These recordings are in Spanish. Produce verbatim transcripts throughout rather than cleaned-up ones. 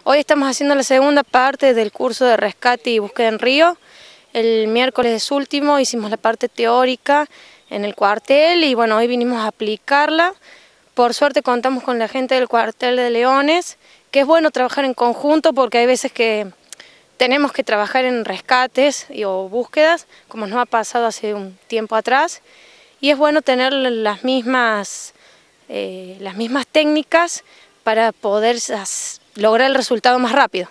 Hoy estamos haciendo la segunda parte del curso de rescate y búsqueda en río. El miércoles último hicimos la parte teórica en el cuartel y bueno, hoy vinimos a aplicarla. Por suerte contamos con la gente del cuartel de Leones, que es bueno trabajar en conjunto porque hay veces que tenemos que trabajar en rescates y, o búsquedas, como nos ha pasado hace un tiempo atrás, y es bueno tener las mismas, eh, las mismas técnicas para poder lograr el resultado más rápido.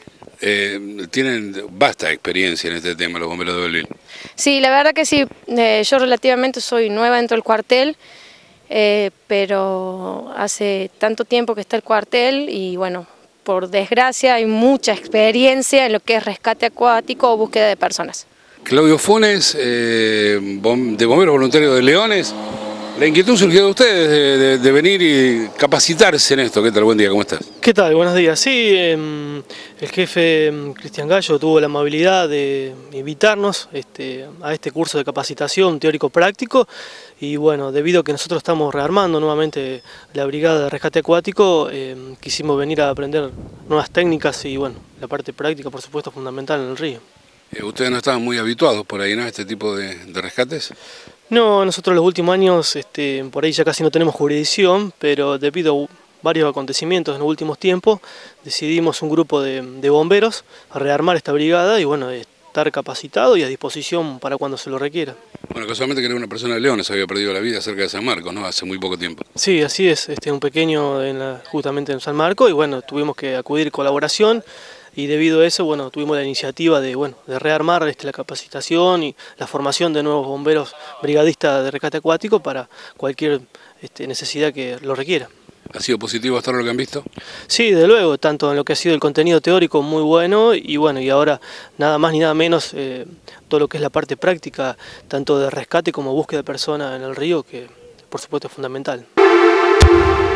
Eh, tienen vasta experiencia en este tema los bomberos de Belville. Sí, la verdad que sí, eh, yo relativamente soy nueva dentro del cuartel, eh, pero hace tanto tiempo que está el cuartel y bueno, por desgracia hay mucha experiencia en lo que es rescate acuático o búsqueda de personas. Claudio Funes, eh, bom, de Bomberos Voluntarios de Leones. La inquietud surgió de ustedes de, de, de venir y capacitarse en esto. ¿Qué tal? Buen día, ¿cómo estás? ¿Qué tal? Buenos días. Sí, eh, el jefe eh, Cristian Gallo tuvo la amabilidad de invitarnos este, a este curso de capacitación teórico-práctico y bueno, debido a que nosotros estamos rearmando nuevamente la brigada de rescate acuático, eh, quisimos venir a aprender nuevas técnicas y bueno, la parte práctica por supuesto es fundamental en el río. Eh, ¿Ustedes no estaban muy habituados por ahí, ¿no?, a este tipo de, de rescates? No, nosotros los últimos años este, por ahí ya casi no tenemos jurisdicción, pero debido a varios acontecimientos en los últimos tiempos, decidimos un grupo de, de bomberos a rearmar esta brigada y bueno, estar capacitado y a disposición para cuando se lo requiera. Bueno, casualmente que era una persona de Leones, había perdido la vida cerca de San Marcos, ¿no?, hace muy poco tiempo. Sí, así es, este, un pequeño en la, justamente en San Marcos y bueno, tuvimos que acudir colaboración. Y debido a eso, bueno, tuvimos la iniciativa de, bueno, de rearmar este, la capacitación y la formación de nuevos bomberos brigadistas de rescate acuático para cualquier este, necesidad que lo requiera. ¿Ha sido positivo hasta ahora lo que han visto? Sí, de luego, tanto en lo que ha sido el contenido teórico muy bueno y bueno, y ahora nada más ni nada menos eh, todo lo que es la parte práctica, tanto de rescate como búsqueda de personas en el río, que por supuesto es fundamental.